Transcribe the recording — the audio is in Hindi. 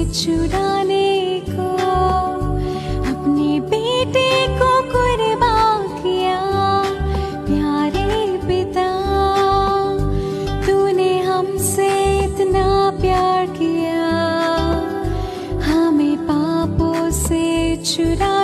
छुड़ाने को अपने बेटे को कुर्बान किया। प्यारे पिता, तूने हमसे इतना प्यार किया, हमें पापों से छुड़ा